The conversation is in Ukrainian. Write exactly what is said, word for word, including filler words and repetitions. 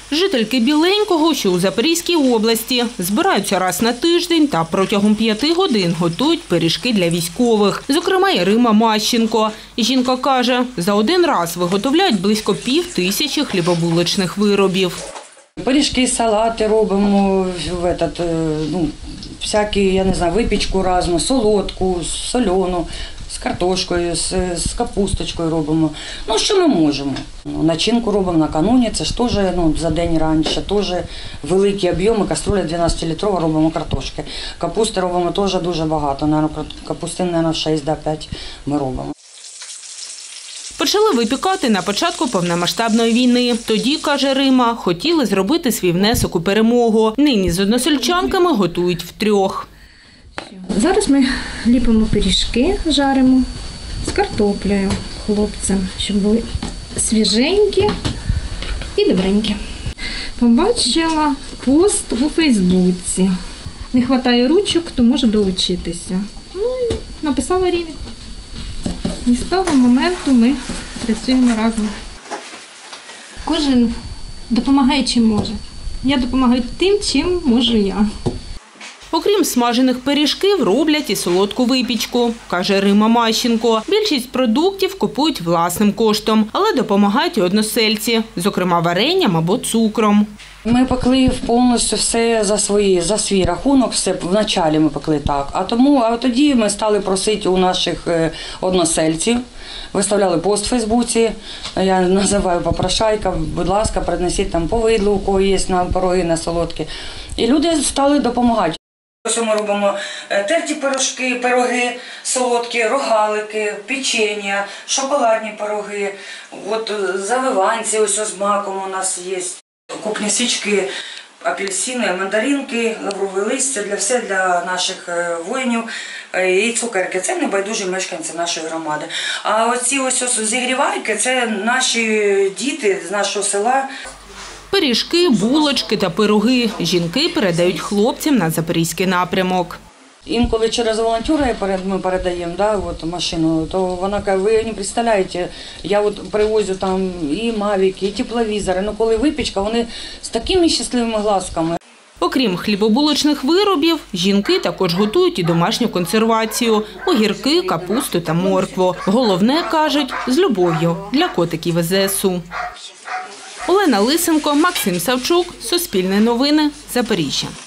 Жительки Біленького, що у Запорізькій області, збираються раз на тиждень та протягом п'яти годин готують пиріжки для військових. Зокрема, і Рима Мащенко. Жінка каже, за один раз виготовляють близько пів тисячі хлібобулочних виробів. Пиріжки, салати робимо, в этот, ну, всякі, я не знаю, випічку різну, солодку, солену, з картошкою, з, з капусточкою робимо. Ну, що ми можемо. Начинку робимо накануні, це ж теж ну, за день раніше, теж великі об'єми, каструля дванадцятилітрова робимо картошки. Капусти робимо теж дуже багато, наверное, капустин, мабуть, шість-п'ять ми робимо. Почали випікати на початку повномасштабної війни. Тоді, каже Рима, хотіли зробити свій внесок у перемогу. Нині з односельчанками готують втрьох. Зараз ми ліпимо пиріжки, жаримо з картоплею хлопцям, щоб були свіженькі і добренькі. Побачила пост у Фейсбуці. Не вистачає ручок, то може долучитися. Ну і написала Римі. І з того моменту ми працюємо разом. Кожен допомагає чим може. Я допомагаю тим, чим можу я. Окрім смажених пиріжків, роблять і солодку випічку, каже Рима Мащенко. Більшість продуктів купують власним коштом, але допомагають і односельці, зокрема варенням або цукром. Ми пекли повністю все за свої, за свій рахунок, все вначалі ми пекли так. А тому, а тоді ми стали просити у наших односельців, виставляли пост в Фейсбуці, я називаю попрошайка, будь ласка, принесіть там повидло, у кого є на пироги, на солодкі. І люди стали допомагати. Ось ми робимо терті пирожки, пироги, солодкі, рогалики, печення, шоколадні пироги, от завиванці ось з маком у нас є. Купні свічки, апельсини, мандаринки, лаврове листя, для все для наших воїнів і цукерки. Це небайдужі мешканці нашої громади. А оці ось, ось зігрівайки – це наші діти з нашого села. Пиріжки, булочки та пироги жінки передають хлопцям на Запорізький напрямок. Інколи через волонтера ми передаємо да, от машину, то вона каже, ви не представляєте, я от привозю там і мавіки, і тепловізори, ну коли випічка, вони з такими щасливими глазками. Окрім хлібобулочних виробів, жінки також готують і домашню консервацію – огірки, капусту та моркву. Головне, кажуть, з любов'ю для котиків із ЗСУ. Олена Лисенко, Максим Савчук, Суспільне новини, Запоріжжя.